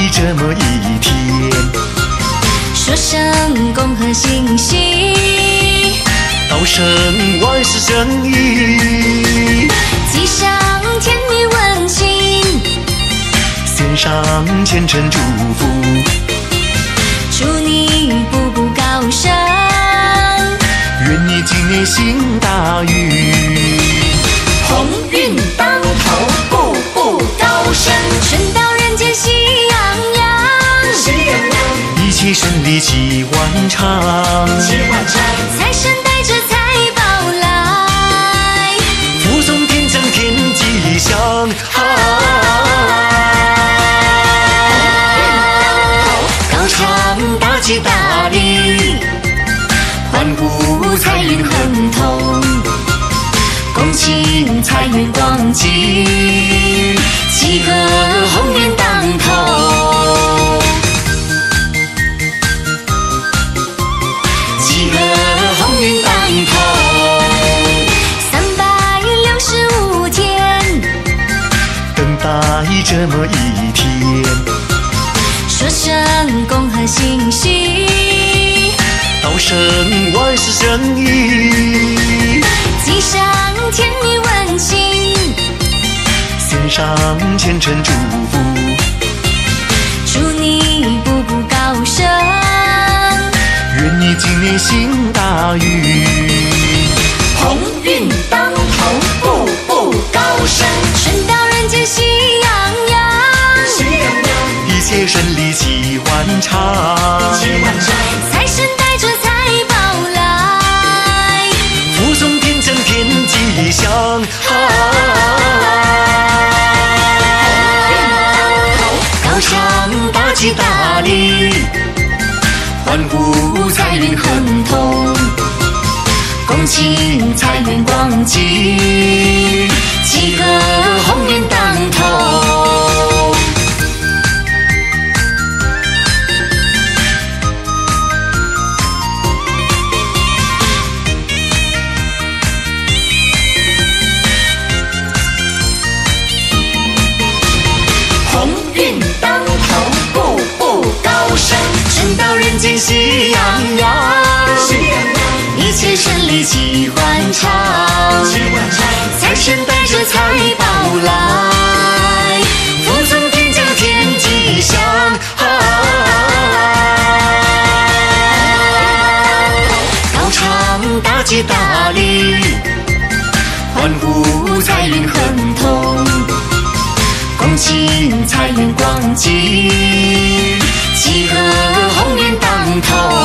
这么一天。 说声恭贺新喜， 道声万事胜意， 吉祥甜蜜温馨， 献上虔诚祝福， 祝你步步高升， 愿你今年行大运， 鸿运当头，步步高升，顺到人间喜洋洋，喜洋洋， 一切顺利气欢畅， 气欢畅，财神带着财宝来， 福从天降天吉祥， 高唱大吉大利，欢呼财运亨通，恭请财源广进，喜贺鸿运当头，喜贺鸿运当头。365天， 等待这么一天。 说声恭贺新喜， 道声万事胜意， 吉祥甜蜜温馨， 献上虔诚祝福， 祝你步步高升， 愿你今年行大运， 鸿运当头，步步高升，顺到人间喜洋洋，喜洋洋， 一切顺利气欢畅， 气欢畅，财神带着财宝来， 福从天降天吉祥， 高唱大吉大利，欢呼财运亨通，恭请财源广进，喜贺鸿运当头。鸿运当头，步步高升，顺到人间喜洋洋，喜洋洋，一切顺利气欢畅，气欢畅，财神带着财宝来，福从天降天吉祥，高唱大吉大利，欢呼财运亨通，恭请财源广进，喜贺鸿运当头。